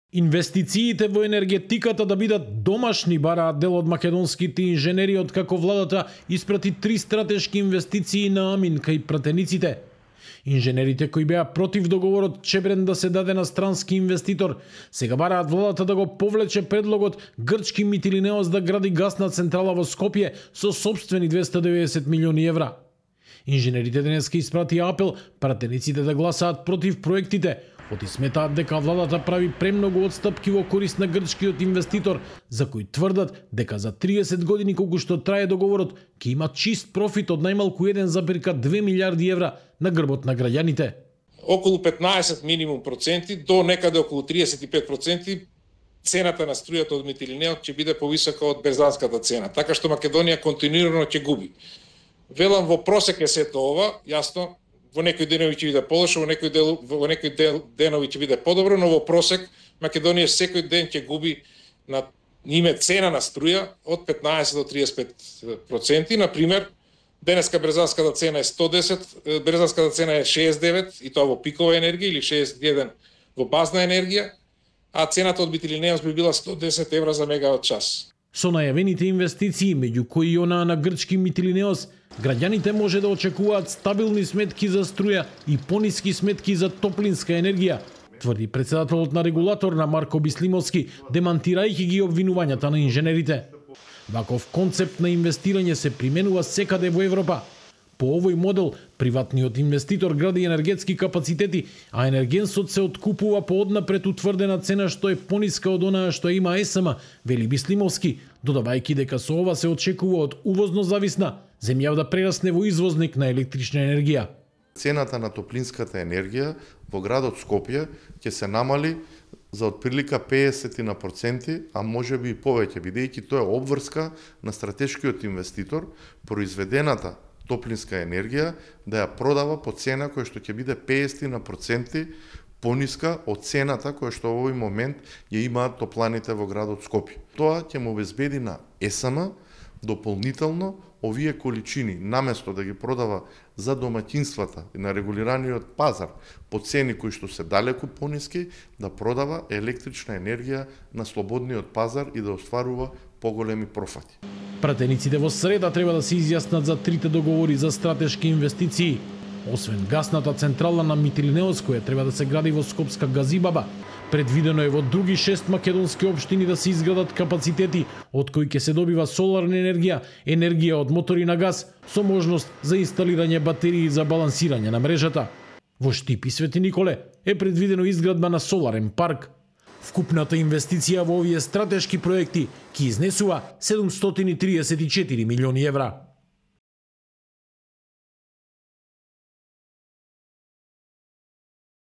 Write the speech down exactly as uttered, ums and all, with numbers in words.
Инвестициите во енергетиката да бидат домашни бараат дел од македонските инженери, откако владата испрати три стратешки инвестиции на Амин кај пратениците. Инженерите кои беа против договорот Чебрен да се даде на странски инвеститор, сега бараат владата да го повлече предлогот грчки Митилинеос да гради гасна централа во Скопје со сопствени двесте и деветдесет милиони евра. Инженерите денеска испрати апел пратениците да гласаат против проектите, оти сметаат дека владата прави премногу отстапки во корист на грчкиот инвеститор, за кој тврдат дека за триесет години колку што трае договорот, ќе има чист профит од најмалку еден зарез две милијарди евра на грбот на граѓаните. Околу петнаесет минимум проценти, до некаде околу триесет и пет проценти цената на струјата од Митилинеос ќе биде повисока од берзанската цена, така што Македонија континуирано ќе губи. Велам во просек е сето ова, јасно, во некои денови ќе биде полошо, во некои дел, во некои дел, денови ќе биде подобро, но во просек Македонија секој ден ќе губи на име цена на струја од петнаесет до триесет и пет проценти. На пример, денеска берзанската цена е сто десет, берзанската цена е шеесет и девет и тоа во пикова енергија или шеесет и еден во базна енергија, а цената од Митилинеос би била сто десет евра за мегават час. Со најавените инвестиции, меѓу кои и онаа на грчки Митилинеос, граѓаните може да очекуваат стабилни сметки за струја и пониски сметки за топлинска енергија, тврди председателот на регулаторна Марко Бислимовски, демантирајќи ги обвинувањата на инженерите. Ваков концепт на инвестирање се применува секаде во Европа. По овој модел, приватниот инвеститор гради енергетски капацитети, а енергенсот се откупува по однапред утврдена цена што е пониска од онаа што има Е С М, вели Бислимовски, додавајќи дека со ова се очекува од увозно зависна земја да прерасне во извозник на електрична енергија. Цената на топлинската енергија во градот Скопје ќе се намали за отприлика петдесет на проценти, а може би и повеќе, бидејќи тоа е обврска на стратешкиот инвеститор произведената топлинска енергија да ја продава по цена која што ќе биде петдесет на проценти пониска од цената која што во овој момент ја имаат топланите во градот Скопје. Тоа ќе му обезбеди на Е С М дополнително овие количини, наместо да ги продава за домаќинствата и на регулираниот пазар по цени кои што се далеку пониски, да продава електрична енергија на слободниот пазар и да остварува поголеми профити. Пратениците во среда треба да се изјаснат за трите договори за стратешки инвестиции. Освен гасната централа на Митилинеос, која треба да се гради во Скопска Газибаба, предвидено е во други шест македонски општини да се изградат капацитети од кои ќе се добива соларна енергија, енергија од мотори на газ, со можност за инсталирање батерии за балансирање на мрежата. Во Штип и Свети Николе е предвидено изградба на соларен парк. Вкупната инвестиција во овие стратешки проекти ќе изнесува седумстотини триесет и четири милиони евра.